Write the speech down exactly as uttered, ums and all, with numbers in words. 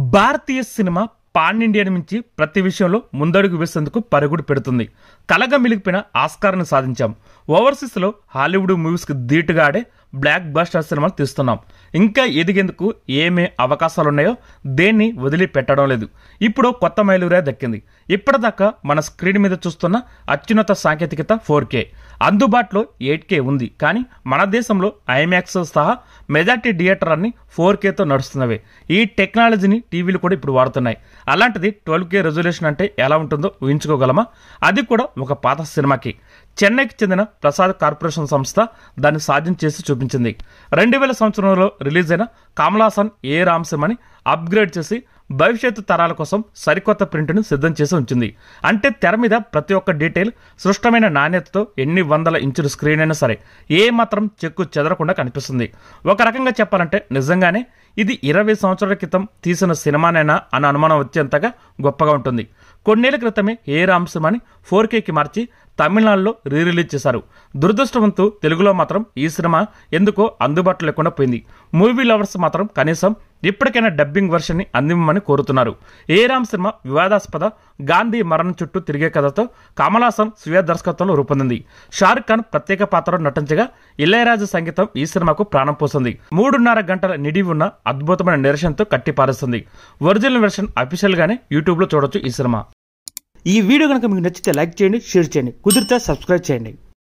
భారతీయ cinema pan Indian నుంచి ప్రతి విషయంలో ముందడుగు వేసేందుకు పరుగుడు పెడుతుంది. కలగా మిలిగిపోయిన ఆస్కార్ని సాధించాం. ఓవర్సీస్ లో హాలీవుడ్ మూవీస్ కి ధీటుగా ఆడే బ్లాక్ బస్టర్ సినిమాలు తీస్తున్నాం. ఇంకా ఎదిగేందుకు ఏమే అవకాశాలున్నాయో దేన్ని వదిలిపెట్టడం లేదు. ఇప్పుడు కొత్త మైలురే దక్కింది. ఇప్పటిదాకా మన స్క్రీన్ మీద చూస్తున్న అత్యున్నత సాంకేతికత ఫోర్ కే, అందుబాటులో ఎయిట్ కే ఉంది. కానీ మన దేశంలో ఐమాక్స్ సహా మెజార్టీ థియేటర్ అన్ని ఫోర్ కేతో నడుస్తున్నవే. ఈ టెక్నాలజీని టీవీలు కూడా ఇప్పుడు వాడుతున్నాయి. అలాంటిది ట్వెల్వ్ కే రెజల్యూషన్ అంటే ఎలా ఉంటుందో ఊహించుకోగలమా? అది కూడా ఒక పాత సినిమాకి. చెన్నైకి చెందిన ప్రసాద్ కార్పొరేషన్ సంస్థ దాన్ని సాధ్యం చేసి చూపించింది. రెండు వేల సంవత్సరంలో రిలీజ్ అయిన కమల్ హాసన్ ఏ రామ్సింహని అప్గ్రేడ్ చేసి భవిష్యత్తు తరాల కోసం సరికొత్త ప్రింట్ను సిద్ధం చేసి ఉంచింది. అంటే తెర మీద ప్రతి ఒక్క డీటెయిల్ స్పష్టమైన నాణ్యతతో ఎన్ని వందల ఇంచుల స్క్రీన్ అయినా సరే ఏ మాత్రం చెక్కు చెదరకుండా కనిపిస్తుంది. ఒక రకంగా చెప్పాలంటే నిజంగానే ఇది ఇరవై సంవత్సరాల క్రితం తీసిన సినిమానేనా అన్న అనుమానం వచ్చేంతగా గొప్పగా ఉంటుంది. కొన్నేళ్ల క్రితమే ఏ రామ్సింహని ఫోర్ కేకి మార్చి తమిళనాడులో రీ రిలీజ్ చేశారు. దురదృష్టవంతు తెలుగులో మాత్రం ఈ సినిమా ఎందుకో అందుబాటులో లేకుండా పోయింది. మూవీ లవర్స్ మాత్రం కనీసం ఇప్పటికైనా డబ్బింగ్ వర్షన్ ని అందివ్వమని కోరుతున్నారు. ఏ రామ్ సినిమా వివాదాస్పద గాంధీ మరణం చుట్టూ తిరిగే కథతో కమల్ హాసన్ స్వీయ దర్శకత్వంలో రూపొందింది. షారుఖ్ ఖాన్ ప్రత్యేక పాత్రలో నటించగా ఇళయరాజా సంగీతం ఈ సినిమాకు ప్రాణం పోసింది. మూడున్నర గంటల నిడివి ఉన్న అద్భుతమైన నిరసనతో కట్టిపారేస్తుంది. ఒరిజినల్ వెర్షన్ అఫీషియల్ గానే యూట్యూబ్ లో చూడొచ్చు ఈ సినిమా. ఈ వీడియో కనుక మీకు నచ్చితే లైక్ చేయండి, షేర్ చేయండి, కుదిరితే సబ్స్క్రైబ్ చేయండి.